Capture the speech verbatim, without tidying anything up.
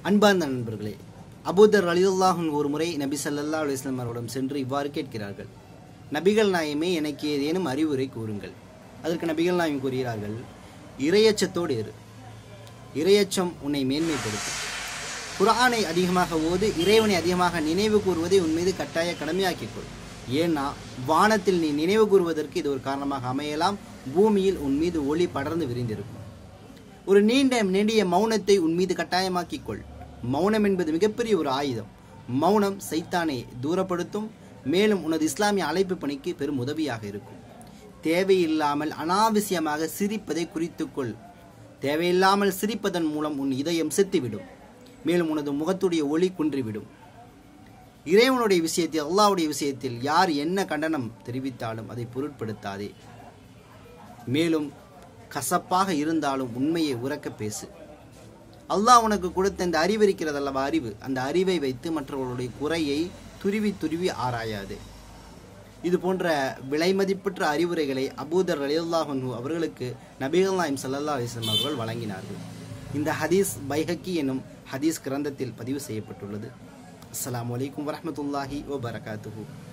அன்பார்ந்த நண்பர்களே, அபூதர் ரலியல்லாஹு அன்ஹு ஒரு முறை நபி ஸல்லல்லாஹு அலைஹி வஸல்லம் அவர்களிடம் சென்று இவ்வாறு கேட்கிறார்கள், நபிகள் நாயகமே, எனக்கு ஏதேனும் அறிவுரை கூறுங்கள். அதற்கு நபிகள் நாயகம் கூறுகிறார்கள், இறையச்சத்தோடு இரு, இறையச்சம் உன்னை மேன்மைப்படுத்தும். குர்ஆனை அதிகமாக ஓது, இறைவனை அதிகமாக நினைவு கூறுவதை உன் மீது கட்டாய கடமையாக்கிக்கொள். ஏன்னா வானத்தில் நீ நினைவு கூறுவதற்கு இது ஒரு காரணமாக அமையலாம், பூமியில் உன் மீது ஒளி படர்ந்து விரிந்திருக்கும். ஒரு நீண்ட நெடிய மௌனத்தை உன் மீது கட்டாயமாக்கிக்கொள். மௌனம் என்பது மிகப்பெரிய ஒரு ஆயுதம். மௌனம் சைத்தானை தூரப்படுத்தும், மேலும் உனது இஸ்லாமிய அழைப்பு பணிக்கு பெரும் உதவியாக இருக்கும். தேவையில்லாமல் அனாவசியமாக சிரிப்பதை குறித்துக்கொள். தேவையில்லாமல் சிரிப்பதன் மூலம் உன் இதயம் செத்துவிடும், மேலும் உனது முகத்துடைய ஒளி குன்றிவிடும். இறைவனுடைய விஷயத்தில், அல்லாஹ்வுடைய விஷயத்தில் யார் என்ன கண்டனம் தெரிவித்தாலும் அதை பொருட்படுத்தாதே. மேலும் கசப்பாக இருந்தாலும் உண்மையை உரக்க பேசு. அல்லாஹ் உனக்கு கொடுத்த இந்த அறிவு இருக்கிறது அல்லவா, அறிவு, அந்த அறிவை வைத்து மற்றவர்களுடைய குறையை துருவி துருவி ஆராயாது. இது போன்ற விலை மதிப்பற்ற அறிவுரைகளை அபூதர் ரலியல்லாஹு அன்ஹு அவர்களுக்கு நபிகள் நாயகம் ஸல்லல்லாஹு அலைஹி வஸல்லம் அவர்கள் வழங்கினார்கள். இந்த ஹதீஸ் பைஹக்கி எனும் ஹதீஸ் கிரந்தத்தில் பதிவு செய்யப்பட்டுள்ளது. அஸ்ஸலாமு அலைக்கும் வரஹ்மத்துல்லாஹி வபரகாத்துஹு.